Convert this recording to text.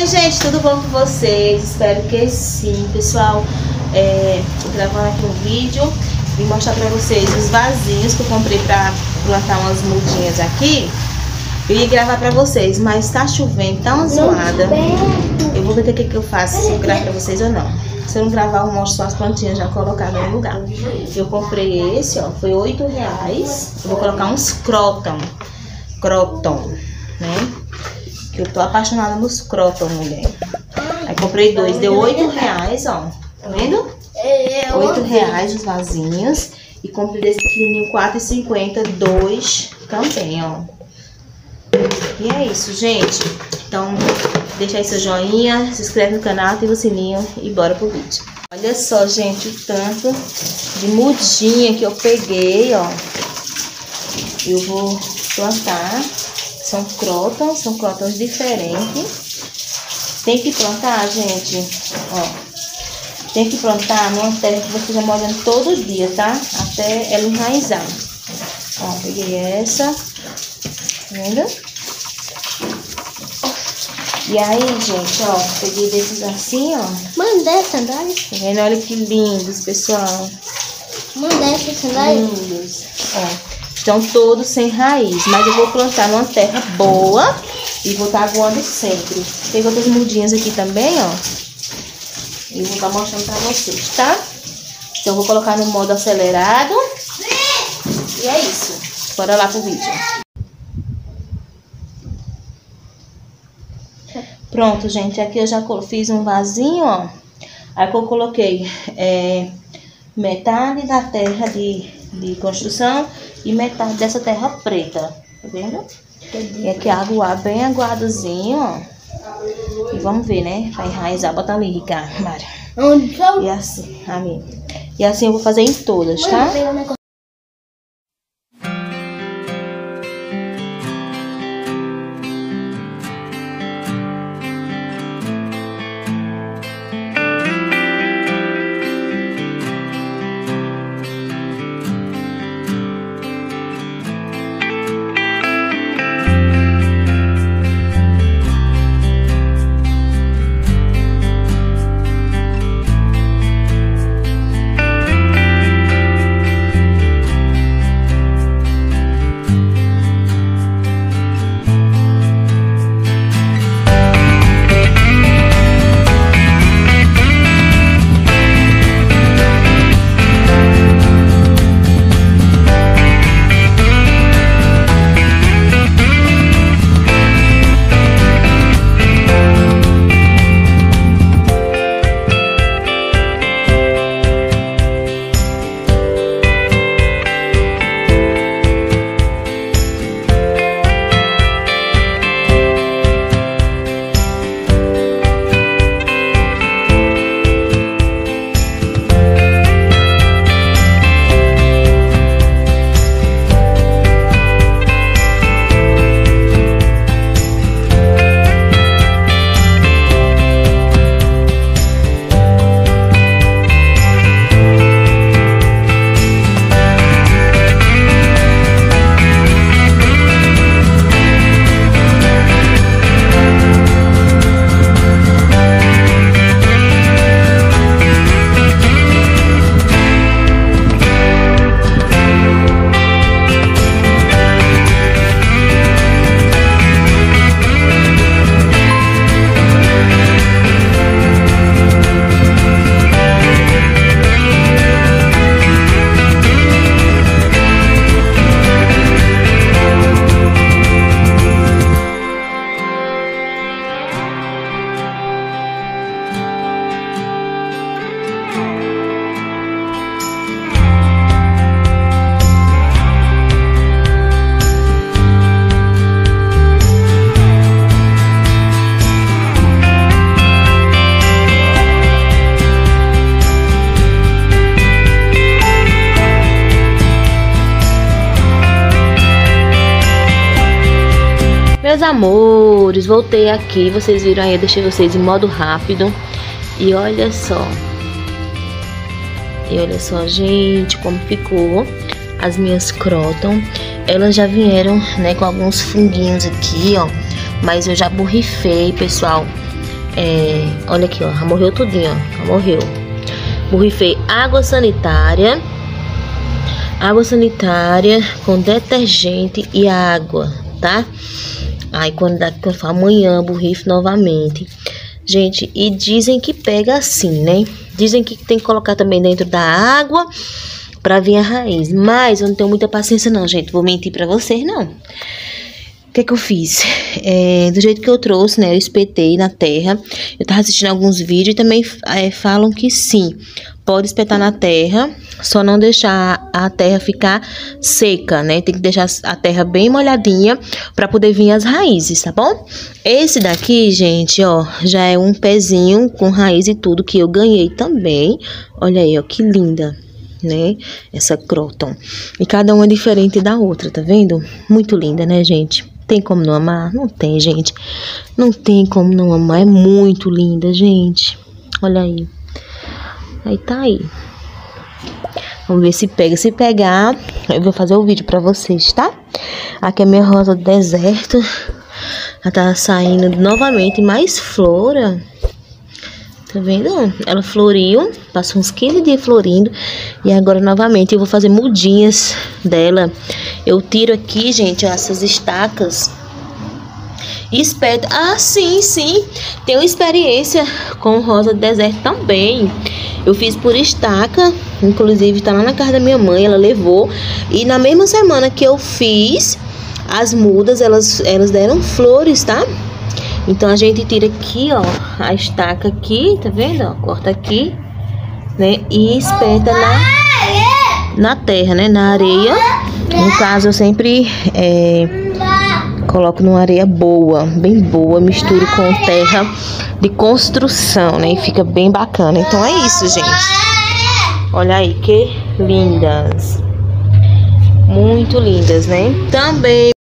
gente, tudo bom com vocês? Espero que sim, pessoal. Tô gravando aqui um vídeo e mostrar pra vocês os vasinhos que eu comprei pra plantar umas mudinhas aqui. Eu ia gravar pra vocês, mas tá chovendo, tá uma zoada. Eu vou ver o que eu faço, se eu gravo pra vocês ou não. Se eu não gravar, eu mostro só as plantinhas já colocadas no lugar. Eu comprei esse, ó, foi R$8. Eu vou colocar uns croton, né? Que eu tô apaixonada nos croton, mulher. Aí comprei dois, deu R$8, ó. Tá vendo? R$8 os vasinhos. E comprei desse pequenininho R$4,50, dois também, ó. E é isso, gente. Então, deixa aí seu joinha, se inscreve no canal, ativa o sininho e bora pro vídeo. Olha só, gente, o tanto de mudinha que eu peguei, ó. Eu vou plantar. São crótons diferentes. Tem que plantar, gente, ó. Tem que plantar numa terra que você já molhando todo dia, tá? Até ela enraizar. Ó, peguei essa. Tá vendo? E aí, gente, ó, peguei desses assim, ó. Mandei sandálias. Tá vendo? Olha que lindos, pessoal. Mandei essas sandálias. Lindos. Ó, estão todos sem raiz, mas eu vou plantar numa terra boa e vou estar aguando sempre. Tem outras mudinhas aqui também, ó. E vou estar mostrando pra vocês, tá? Então eu vou colocar no modo acelerado. E é isso. Bora lá pro vídeo. Pronto, gente, aqui eu já fiz um vasinho, ó. Aí eu coloquei metade da terra de construção e metade dessa terra preta, tá vendo? E aqui água bem aguadozinho, ó. E vamos ver, né? Vai enraizar, bota ali, Ricardo, Mara. E assim, amigo. E assim eu vou fazer em todas, tá? Meus amores, voltei aqui, vocês viram aí, eu deixei vocês em modo rápido. E olha só. Gente, como ficou as minhas croton. Elas já vieram, né, com alguns funguinhos aqui, ó. Mas eu já borrifei, pessoal. olha aqui, ó, já morreu tudinho, ó, já morreu. Borrifei água sanitária com detergente e água, tá? Aí quando eu for amanhã, borrifo novamente. Gente, e dizem que pega assim, né? Dizem que tem que colocar também dentro da água pra vir a raiz. Mas eu não tenho muita paciência não, gente. Vou mentir pra vocês, não. O que eu fiz? Do jeito que eu trouxe, né? Eu espetei na terra. Eu tava assistindo alguns vídeos e também falam que sim, pode espetar na terra, só não deixar a terra ficar seca, né? Tem que deixar a terra bem molhadinha pra poder vir as raízes, tá bom? Esse daqui, gente, ó, já é um pezinho com raiz e tudo que eu ganhei também. Olha aí, ó, que linda, né? Essa croton. E cada uma é diferente da outra, tá vendo? Muito linda, né, gente? Tem como não amar? Não tem, gente. Não tem como não amar. É muito linda, gente. Olha aí. Aí tá aí. Vamos ver se pega. Se pegar, eu vou fazer o vídeo pra vocês, tá? Aqui é minha rosa do deserto. Ela tá saindo novamente mais flora. Tá vendo? Ela floriu, passou uns 15 dias florindo. E agora novamente eu vou fazer mudinhas dela. Eu tiro aqui, gente, ó, essas estacas. Espeto. Ah, sim. Tenho experiência com rosa do deserto também. Eu fiz por estaca. Inclusive tá lá na casa da minha mãe, ela levou. E na mesma semana que eu fiz as mudas, elas deram flores, tá? Então a gente tira aqui, ó, a estaca aqui, tá vendo? Ó, corta aqui, né? E espeta na terra, né? Na areia. No caso, eu sempre coloco numa areia boa, bem boa, misturo com terra de construção, né? E fica bem bacana. Então é isso, gente. Olha aí, que lindas. Muito lindas, né? Também